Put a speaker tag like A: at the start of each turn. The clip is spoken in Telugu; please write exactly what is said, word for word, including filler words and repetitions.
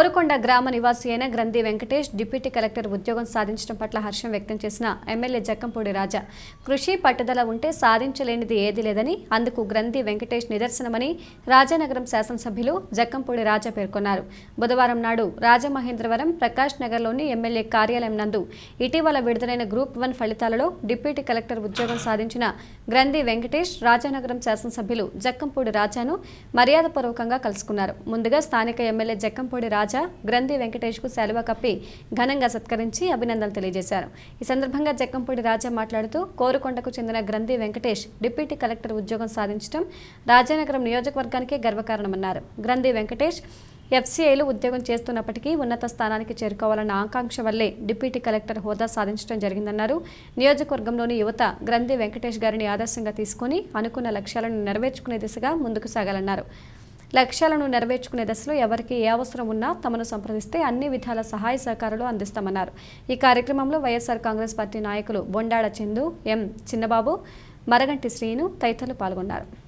A: కోరుకొండ గ్రామ నివాసి అయిన గ్రంథి వెంకటేష్ డిప్యూటీ కలెక్టర్ ఉద్యోగం సాధించడం పట్ల హర్షం వ్యక్తం చేసిన ఎమ్మెల్యే జక్కంపూడి రాజా కృషి పట్టుదల ఉంటే సాధించలేనిది ఏదీ లేదని అందుకు గ్రంథి వెంకటేష్ నిదర్శనమని రాజానగరం శాసనసభ్యులు జక్కంపూడి రాజా పేర్కొన్నారు. బుధవారం నాడు రాజమహేంద్రవరం ప్రకాష్ నగర్లోని ఎమ్మెల్యే కార్యాలయం నందు ఇటీవల విడుదలైన గ్రూప్ వన్ ఫలితాలలో డిప్యూటీ కలెక్టర్ ఉద్యోగం సాధించిన గ్రంథి వెంకటేష్ రాజానగరం శాసనసభ్యులు జక్కంపూడి రాజాను మర్యాదపూర్వకంగా కలుసుకున్నారు. ముందుగా స్థానిక ఎమ్మెల్యే జక్కంపూడి రాజా గ్రంథి వెంకటేష్ కు సెలవ కప్పి ఘనంగా సత్కరించి అభినందనలు తెలియజేశారు. ఈ సందర్భంగా జక్కంపూడి రాజా మాట్లాడుతూ కోరుకొండకు చెందిన గ్రంథి వెంకటేష్ డిప్యూటీ కలెక్టర్ ఉద్యోగం సాధించడం రాజానగరం నియోజకవర్గానికే గర్వకారణమన్నారు. గ్రంథి వెంకటేష్ ఎఫ్సీఐలు ఉద్యోగం చేస్తున్నప్పటికీ ఉన్నత స్థానానికి చేరుకోవాలన్న ఆకాంక్ష వల్లే డిప్యూటీ కలెక్టర్ హోదా సాధించడం జరిగిందన్నారు. నియోజకవర్గంలోని యువత గ్రంథి వెంకటేష్ గారిని ఆదర్శంగా తీసుకుని అనుకున్న లక్ష్యాలను నెరవేర్చుకునే దిశగా ముందుకు సాగాలన్నారు. లక్ష్యాలను నెరవేర్చుకునే దశలో ఎవరికి ఏ అవసరం ఉన్నా తమను సంప్రదిస్తే అన్ని విధాల సహాయ సహకారాలు అందిస్తామన్నారు. ఈ కార్యక్రమంలో వైఎస్ఆర్ కాంగ్రెస్ పార్టీ నాయకులు బొండాడ చందు, ఎం చిన్నబాబు, మరగంటి శ్రీను తదితరులు పాల్గొన్నారు.